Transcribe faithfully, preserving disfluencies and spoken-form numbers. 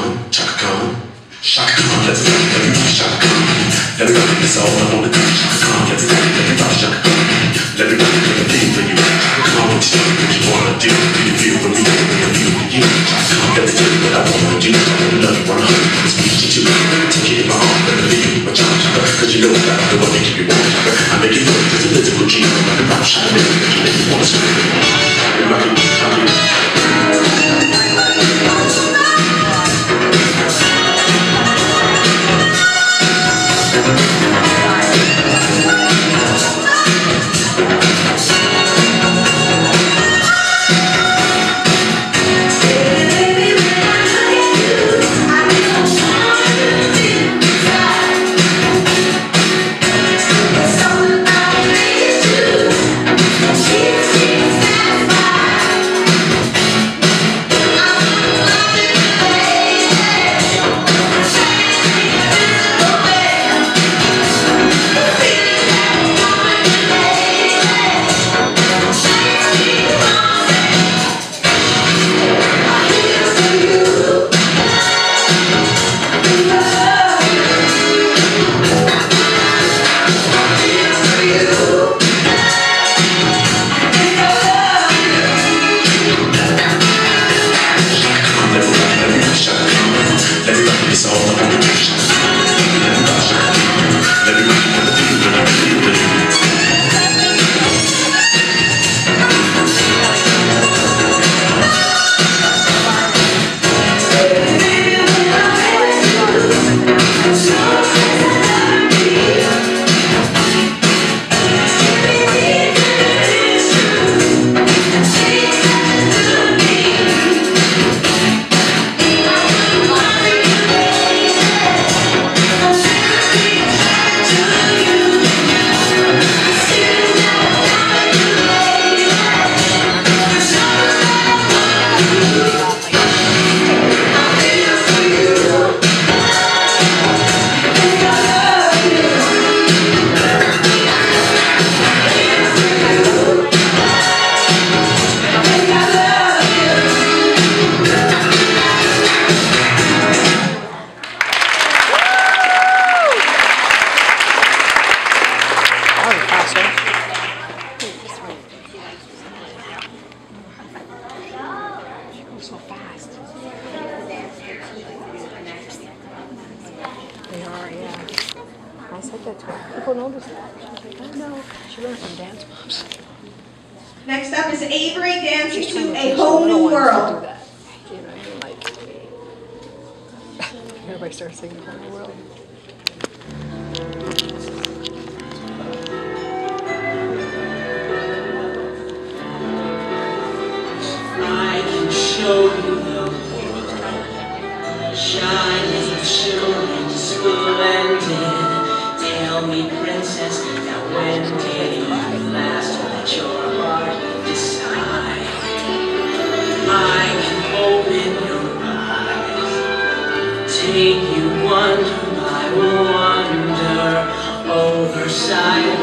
Khan, Chaka Khan, Shaka Khan, let's go, let me rock Shaka Khan. Let me rock it, that's all I wanna do. Shaka Khan, let's go, let me rock Shaka Khan. Let me rock it, let me feel for you. Shaka Khan, what you do, what you wanna do. Do you feel for me, do you feel for you? Shaka Khan, let me do what I wanna do. I wanna love you one hundred, let's speak to you. Let me take it in my arm, let me leave you my child, Shaka. Cause you know that I'm the one that keep you warm, Shaka. I make it look, there's a little dream. I'm like a rock Shaka, make it, make you wanna scream. Let me rock it, rock it. So fast. They are, yeah. I said that to her. People notice that. She's like, oh no. She learned from Dance Moms. Next up is Avery dancing She's to to A Whole New World. Do that. You know, you're like, everybody starts singing A Whole New World. I can show you the world, shining, shimmering, splendid. Tell me, princess, now when did you last let your heart decide? I can open your eyes, take you wonder by wonder, over silence.